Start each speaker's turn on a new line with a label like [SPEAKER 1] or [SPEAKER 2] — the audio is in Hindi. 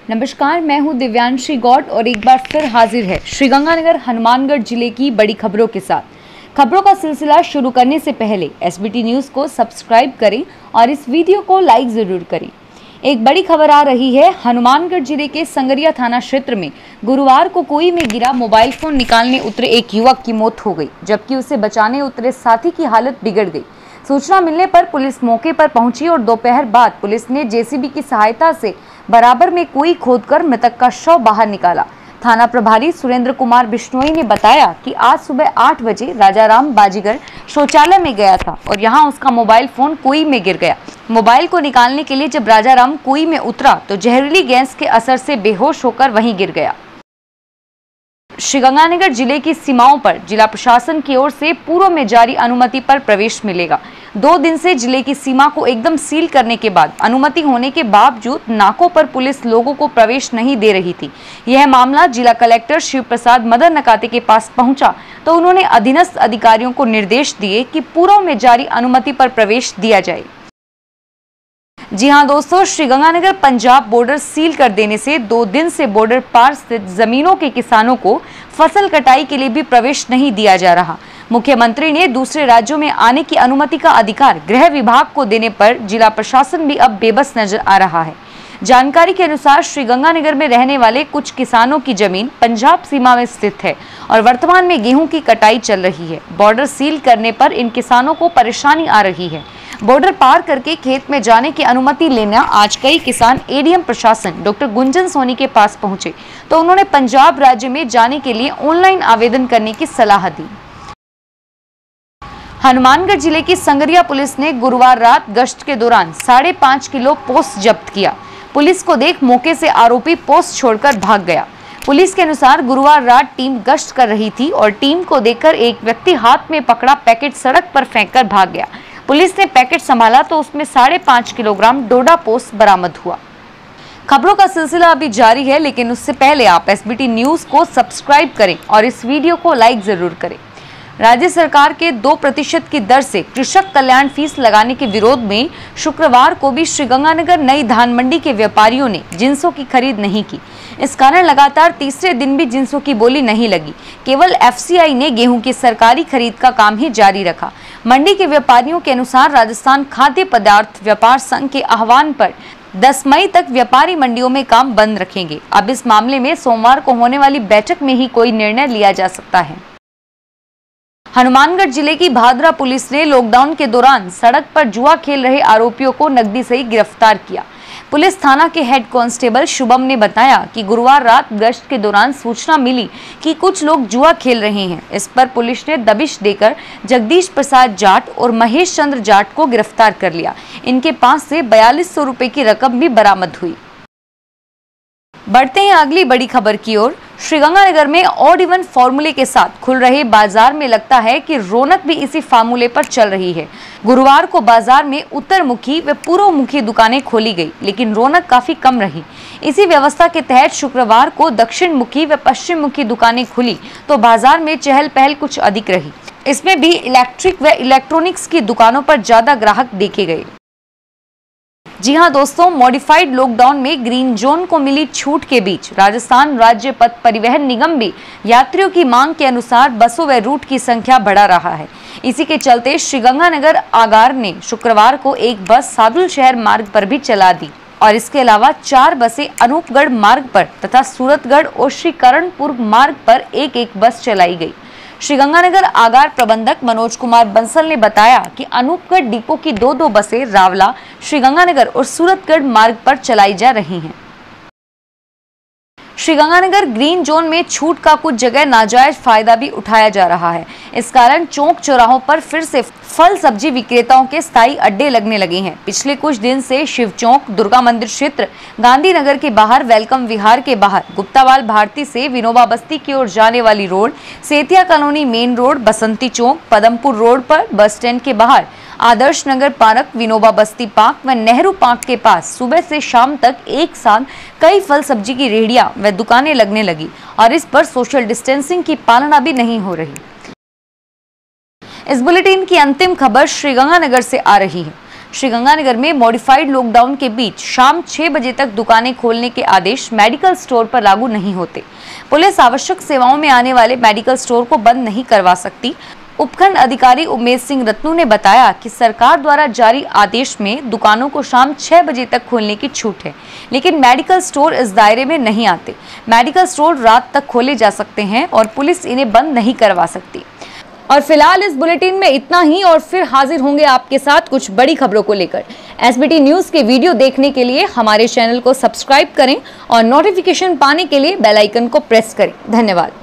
[SPEAKER 1] नमस्कार, मैं हूं दिव्यांशी गौड़ और एक बार फिर हाजिर है श्रीगंगानगर हनुमानगढ़ जिले की बड़ी खबरों के साथ। खबरों का सिलसिला शुरू करने से पहले एसबीटी न्यूज को सब्सक्राइब करें और इस वीडियो को लाइक जरूर करें। एक बड़ी खबर आ रही है। हनुमानगढ़ जिले के संगरिया थाना क्षेत्र में गुरुवार को कुएं में गिरा मोबाइल फोन निकालने उतरे एक युवक की मौत हो गई, जबकि उसे बचाने उतरे साथी की हालत बिगड़ गई। सूचना मिलने पर पुलिस मौके पर पहुंची और दोपहर बाद पुलिस ने जेसीबी की सहायता से बराबर में कुएं खोदकर मृतक का शव बाहर निकाला। थाना प्रभारी सुरेंद्र कुमार बिश्नोई ने बताया कि आज सुबह 8 बजे राजाराम बाजीगर शौचालय में गया था और यहां उसका मोबाइल फोन कुएं में गिर गया। मोबाइल को निकालने के लिए जब राजाराम कुएं में उतरा तो जहरीली गैस के असर से बेहोश होकर वहीं गिर गया। श्रीगंगानगर जिले की सीमाओं पर जिला प्रशासन की ओर से पूर्व में जारी अनुमति पर प्रवेश मिलेगा। 2 दिन से जिले की सीमा को एकदम सील करने के बाद अनुमति होने के बावजूद नाकों पर पुलिस लोगों को प्रवेश नहीं दे रही थी। यह मामला जिला कलेक्टर शिव प्रसाद मदन नकाते के पास पहुंचा तो उन्होंने अधीनस्थ अधिकारियों को निर्देश दिए कि पूर्व में जारी अनुमति पर प्रवेश दिया जाए। जी हां दोस्तों, श्रीगंगानगर पंजाब बॉर्डर सील कर देने से 2 दिन से बॉर्डर पार स्थित जमीनों के किसानों को फसल कटाई के लिए भी प्रवेश नहीं दिया जा रहा। मुख्यमंत्री ने दूसरे राज्यों में आने की अनुमति का अधिकार गृह विभाग को देने पर जिला प्रशासन भी अब बेबस नजर आ रहा है। जानकारी के अनुसार श्रीगंगानगर में रहने वाले कुछ किसानों की जमीन पंजाब सीमा में स्थित है और वर्तमान में गेहूं की कटाई चल रही है। बॉर्डर सील करने पर इन किसानों को परेशानी आ रही है। बॉर्डर पार करके खेत में जाने की अनुमति लेना आज कई किसान एडीएम प्रशासन डॉक्टर गुंजन सोनी के पास पहुंचे तो उन्होंने पंजाब राज्य में जाने के लिए ऑनलाइन आवेदन करने की सलाह दी। हनुमानगढ़ जिले की संगरिया पुलिस ने गुरुवार रात गश्त के दौरान 5.5 किलो पोस्त जब्त किया। पुलिस को देख मौके से आरोपी पोस्त छोड़कर भाग गया। पुलिस के अनुसार गुरुवार रात टीम गश्त कर रही थी और टीम को देखकर एक व्यक्ति हाथ में पकड़ा पैकेट सड़क पर फेंककर भाग गया। पुलिस ने पैकेट संभाला तो उसमें 5.5 किलोग्राम डोडा पोस्त बरामद हुआ। खबरों का सिलसिला अभी जारी है, लेकिन उससे पहले आप एसबीटी न्यूज को सब्सक्राइब करें और इस वीडियो को लाइक जरूर करें। राज्य सरकार के 2% की दर से कृषक कल्याण फीस लगाने के विरोध में शुक्रवार को भी श्रीगंगानगर नई धान मंडी के व्यापारियों ने जिंसों की खरीद नहीं की। इस कारण लगातार तीसरे दिन भी जिंसों की बोली नहीं लगी। केवल एफसीआई ने गेहूं की सरकारी खरीद का काम ही जारी रखा। मंडी के व्यापारियों के अनुसार राजस्थान खाद्य पदार्थ व्यापार संघ के आह्वान पर 10 मई तक व्यापारी मंडियों में काम बंद रखेंगे। अब इस मामले में सोमवार को होने वाली बैठक में ही कोई निर्णय लिया जा सकता है। हनुमानगढ़ जिले की भादरा पुलिस ने लॉकडाउन के दौरान सड़क पर जुआ खेल रहे आरोपियों को नकदी सहित गिरफ्तार किया। पुलिस थाना के हेड कांस्टेबल शुभम ने बताया कि गुरुवार रात गश्त के दौरान सूचना मिली कि कुछ लोग जुआ खेल रहे हैं। इस पर पुलिस ने दबिश देकर जगदीश प्रसाद जाट और महेश चंद्र जाट को गिरफ्तार कर लिया। इनके पास से 4200 रुपए की रकम भी बरामद हुई। बढ़ते हैं अगली बड़ी खबर की ओर। श्रीगंगानगर में ऑड इवन फॉर्मूले के साथ खुल रहे बाजार में लगता है कि रौनक भी इसी फार्मूले पर चल रही है। गुरुवार को बाजार में उत्तरमुखी व पूर्वमुखी दुकानें खोली गई, लेकिन रौनक काफी कम रही। इसी व्यवस्था के तहत शुक्रवार को दक्षिण मुखी व पश्चिम मुखी दुकानें खुली तो बाजार में चहल पहल कुछ अधिक रही। इसमें भी इलेक्ट्रिक व इलेक्ट्रॉनिक्स की दुकानों पर ज्यादा ग्राहक देखे गए। जी हां दोस्तों, मॉडिफाइड लॉकडाउन में ग्रीन जोन को मिली छूट के बीच राजस्थान राज्य पथ परिवहन निगम भी यात्रियों की मांग के अनुसार बसों व रूट की संख्या बढ़ा रहा है। इसी के चलते श्रीगंगानगर आगार ने शुक्रवार को एक बस सादुल शहर मार्ग पर भी चला दी और इसके अलावा 4 बसें अनूपगढ़ मार्ग पर तथा सूरतगढ़ और श्रीकरणपुर मार्ग पर एक बस चलाई गई। श्रीगंगानगर आगार प्रबंधक मनोज कुमार बंसल ने बताया कि अनूपगढ़ डिपो की 2 बसें रावला, श्रीगंगानगर और सूरतगढ़ मार्ग पर चलाई जा रही हैं। श्रीगंगानगर ग्रीन जोन में छूट का कुछ जगह नाजायज फायदा भी उठाया जा रहा है। इस कारण चौक चौराहों पर फिर से फल सब्जी विक्रेताओं के स्थायी अड्डे लगने लगे हैं। पिछले कुछ दिन से शिव चौक, दुर्गा मंदिर क्षेत्र, गांधीनगर के बाहर, वेलकम विहार के बाहर, गुप्तावाल भारती से विनोबा बस्ती की ओर जाने वाली road, Setia colony main road, Basanti Chowk, Padampur road पर, बस स्टैंड के बाहर, आदर्श नगर पार्क, विनोबा बस्ती पार्क व नेहरू पार्क के पास सुबह से शाम तक एक साथ कई फल सब्जी की रेहड़ियां व दुकानें लगने लगी और इस पर सोशल डिस्टेंसिंग की पालना भी नहीं हो रही। इस बुलेटिन की अंतिम खबर श्रीगंगानगर से आ रही है। श्रीगंगानगर में मॉडिफाइड लॉकडाउन के बीच शाम 6 बजे तक दुकानें खोलने के आदेश मेडिकल स्टोर पर लागू नहीं होते। पुलिस आवश्यक सेवाओं में आने वाले मेडिकल स्टोर को बंद नहीं करवा सकती। उपखंड अधिकारी उमेश सिंह रत्नू ने बताया कि सरकार द्वारा जारी आदेश में दुकानों को शाम 6 बजे तक खोलने की छूट है, लेकिन मेडिकल स्टोर इस दायरे में नहीं आते। मेडिकल स्टोर रात तक खोले जा सकते हैं और पुलिस इन्हें बंद नहीं करवा सकती। और फिलहाल इस बुलेटिन में इतना ही, और फिर हाजिर होंगे आपके साथ कुछ बड़ी खबरों को लेकर। एसबीटी न्यूज के वीडियो देखने के लिए हमारे चैनल को सब्सक्राइब करें और नोटिफिकेशन पाने के लिए बेल आइकन को प्रेस करें। धन्यवाद।